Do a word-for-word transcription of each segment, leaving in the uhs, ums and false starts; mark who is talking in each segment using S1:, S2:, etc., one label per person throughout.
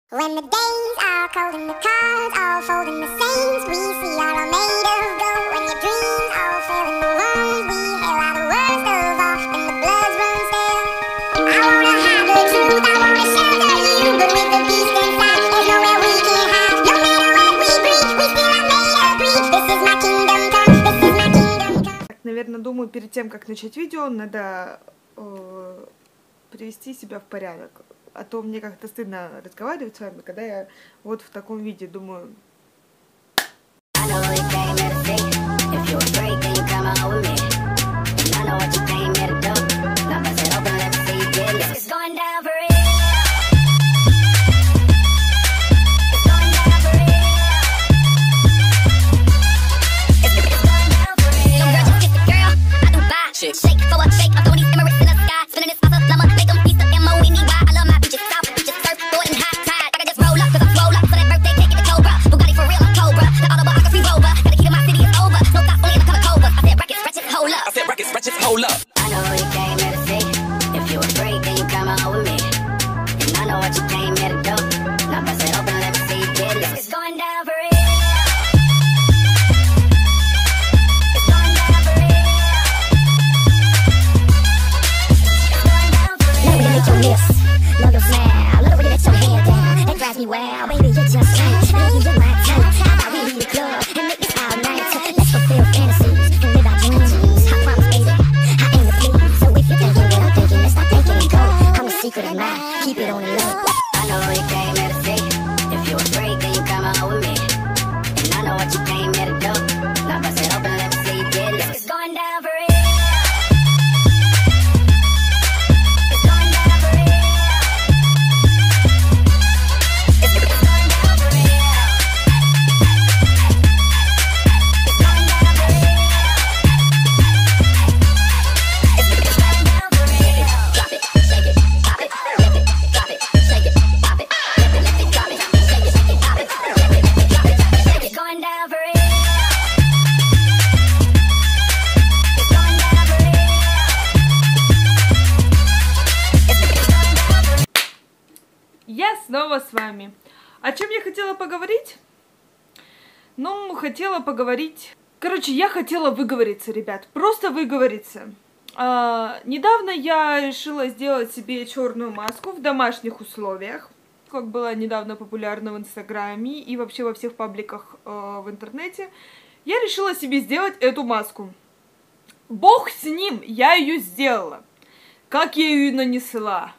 S1: When the days are cold and the cards all fold in the sands, we see all are made of gold. When your dreams all fail in the wounds, we hail out the worst of all, and the blood runs stale. I wanna hide the truth, I wanna shelter you, but with the beast inside, there's nowhere we can hide. No matter what we breathe, we still are made of greed. This is my kingdom come, this is my kingdom come.
S2: Наверное, думаю, перед тем, как начать видео, надо э, привести себя в порядок. А то мне как-то стыдно разговаривать с вами, когда я вот в таком виде, думаю... Я снова с вами. О чем я хотела поговорить? Ну, хотела поговорить... Короче, я хотела выговориться, ребят. Просто выговориться. А, недавно я решила сделать себе черную маску в домашних условиях. Как была недавно популярна в Инстаграме и вообще во всех пабликах э, в интернете. Я решила себе сделать эту маску. Бог с ним, я ее сделала. Как я ее нанесла?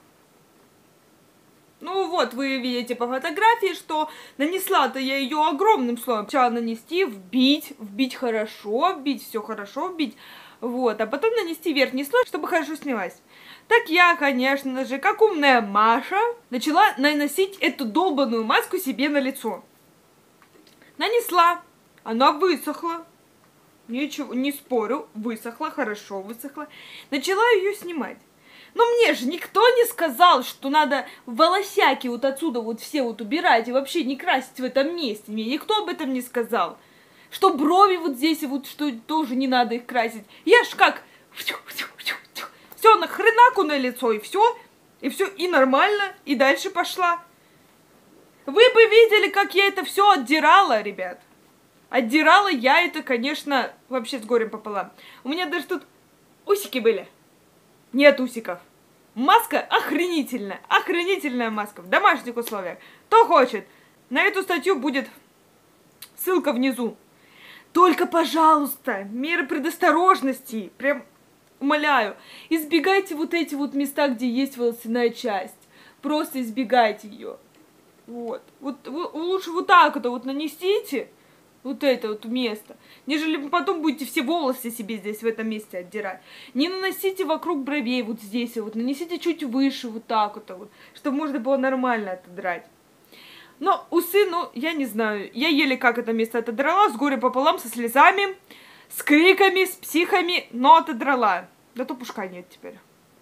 S2: Ну вот, вы видите по фотографии, что нанесла-то я ее огромным слоем. Сначала нанести, вбить, вбить хорошо, вбить все хорошо, вбить. Вот, а потом нанести верхний слой, чтобы хорошо снялась. Так я, конечно же, как умная Маша, начала наносить эту долбаную маску себе на лицо. Нанесла, она высохла. Ничего, не спорю, высохла, хорошо высохла. Начала ее снимать. Но мне же никто не сказал, что надо волосяки вот отсюда вот все вот убирать и вообще не красить в этом месте. Мне никто об этом не сказал. Что брови вот здесь вот, что тоже не надо их красить. Я ж как... Все, на хренаку на лицо, и все. И все, и нормально, и дальше пошла. Вы бы видели, как я это все отдирала, ребят. Отдирала я это, конечно, вообще с горем пополам. У меня даже тут усики были. Нет усиков. Маска охренительная. Охренительная маска в домашних условиях. Кто хочет, на эту статью будет ссылка внизу. Только, пожалуйста, меры предосторожности. Прям умоляю. Избегайте вот эти вот места, где есть волосяная часть. Просто избегайте ее. Вот. Вот, вот лучше вот так это вот нанесите. Вот это вот место. Нежели потом будете все волосы себе здесь в этом месте отдирать. Не наносите вокруг бровей вот здесь вот. Нанесите чуть выше вот так вот. вот чтобы можно было нормально отодрать. Но усы, ну, я не знаю. Я еле как это место отодрала. С горем пополам, со слезами, с криками, с психами. Но отодрала. Да то пушка нет теперь.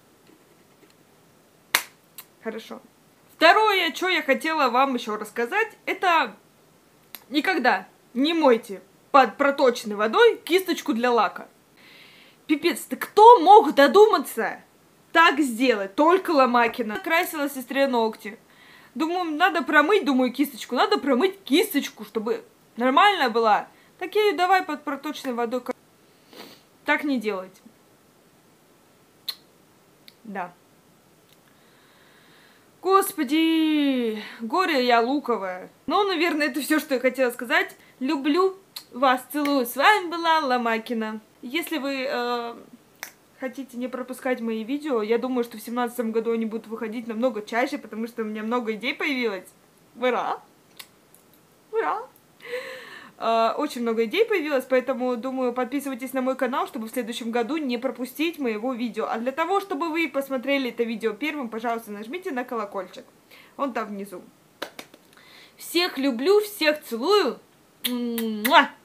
S2: Хорошо. Второе, что я хотела вам еще рассказать. Это никогда... Не мойте под проточной водой кисточку для лака. Пипец, ты кто мог додуматься так сделать? Только Ломакина. Красила сестре ногти. Думаю, надо промыть, думаю, кисточку. Надо промыть кисточку, чтобы нормальная была. Так я ее давай под проточной водой. Так не делать. Да. Господи, горе я луковая. Ну, наверное, это все, что я хотела сказать. Люблю вас, целую. С вами была Ломакина. Если вы э, хотите не пропускать мои видео, я думаю, что в семнадцатом году они будут выходить намного чаще, потому что у меня много идей появилось. Ура! Ура! Э, очень много идей появилось, поэтому, думаю, подписывайтесь на мой канал, чтобы в следующем году не пропустить моего видео. А для того, чтобы вы посмотрели это видео первым, пожалуйста, нажмите на колокольчик. Он там внизу. Всех люблю, всех целую. Муа!